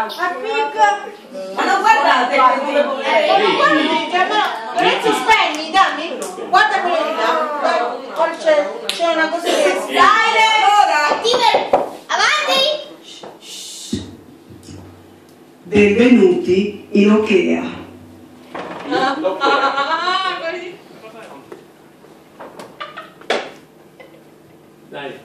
Ma non guardate come non si spegni, dammi. Guarda quello di là. C'è una cosa che dai, ora! Avanti! Benvenuti in Okea. Dai.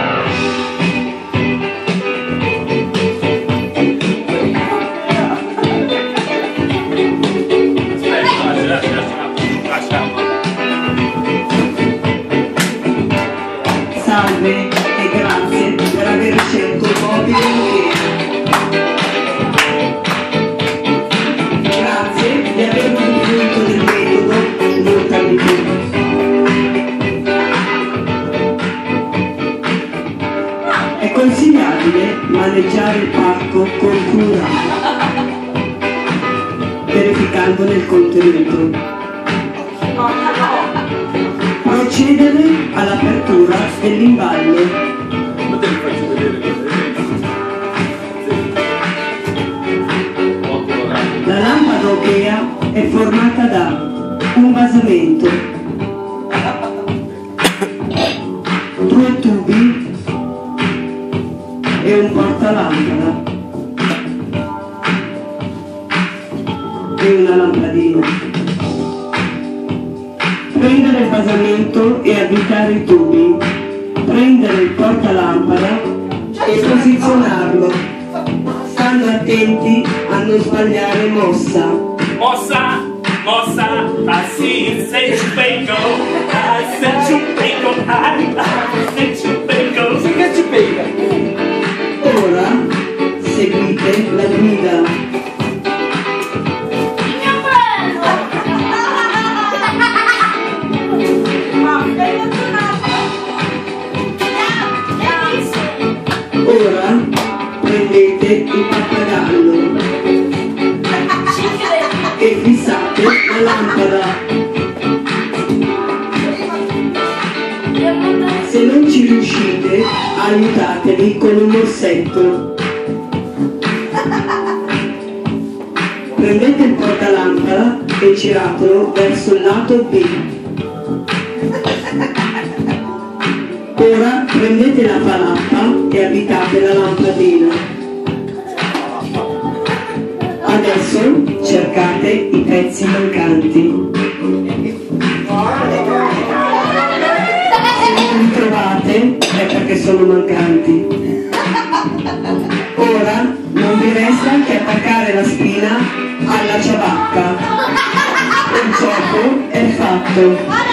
Salve e grazie per aver scelto il mobile Okea. Grazie di aver usufruito del metodo Mortalità. È consigliabile maneggiare il parco con cura, verificandone il contenuto. Procedere all'apertura dell'imballo. Ma te li faccio vedere La lampada Okea è formata da un basamento, 2 tubi e un portalampada e una lampadina. Prendere il basamento e avvitare i tubi, prendere il portalampada e posizionarlo, stando attenti a non sbagliare mossa. Mossa, mossa, I see you say you bagel, I said you bagel, I said you bagel. Sì che ci pega! Ora seguite la guida. Ora prendete il pappagallo e fissate la lampada. Se non ci riuscite, aiutatevi con un morsetto. Prendete il portalampada e giratelo verso il lato B. Ora prendete la palappa e avvitate la lampadina. Adesso cercate i pezzi mancanti. Se non li trovate è perché sono mancanti. Ora non vi resta che attaccare la spina alla ciabacca. Il gioco è fatto.